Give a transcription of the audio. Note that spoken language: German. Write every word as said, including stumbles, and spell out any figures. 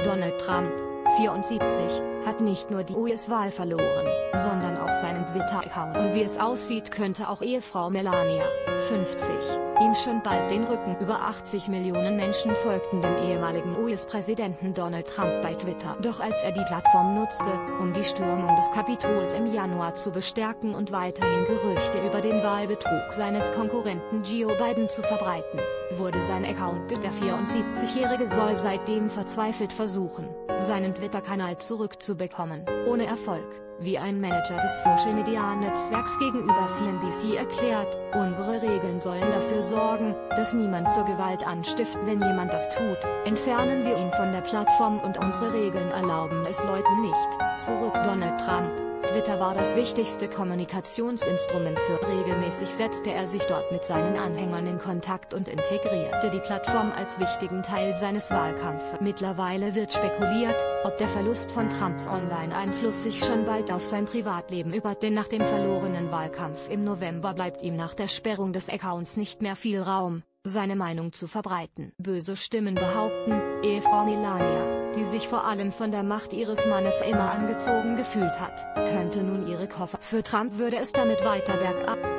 Donald Trump, vierundsiebzig, hat nicht nur die U S-Wahl verloren, sondern auch seinen Twitter-Account. Und wie es aussieht, könnte auch Ehefrau Melania, fünfzig, ihm schon bald den Rücken. Über achtzig Millionen Menschen folgten dem ehemaligen U S-Präsidenten Donald Trump bei Twitter. Doch als er die Plattform nutzte, um die Stürmung des Kapitols im Januar zu bestärken und weiterhin Gerüchte über den Wahlbetrug seines Konkurrenten Joe Biden zu verbreiten, wurde sein Account gelöscht. Der vierundsiebzigjährige soll seitdem verzweifelt versuchen, seinen Twitter-Kanal zurückzubekommen, ohne Erfolg. Wie ein Manager des Social-Media-Netzwerks gegenüber C N B C erklärt: Unsere Regeln sollen dafür sorgen, dass niemand zur Gewalt anstiftet. Wenn jemand das tut, entfernen wir ihn von der Plattform und unsere Regeln erlauben es Leuten nicht. Zurück. Donald Trump. Twitter war das wichtigste Kommunikationsinstrument für. Regelmäßig setzte er sich dort mit seinen Anhängern in Kontakt und integrierte die Plattform als wichtigen Teil seines Wahlkampfes. Mittlerweile wird spekuliert, ob der Verlust von Trumps Online-Einfluss sich schon bald auf sein Privatleben überträgt. Denn nach dem verlorenen Wahlkampf im November bleibt ihm nach der Sperrung des Accounts nicht mehr viel Raum, seine Meinung zu verbreiten. Böse Stimmen behaupten, Ehefrau Melania, die sich vor allem von der Macht ihres Mannes immer angezogen gefühlt hat, könnte nun ihre Koffer. Für Trump würde es damit weiter bergab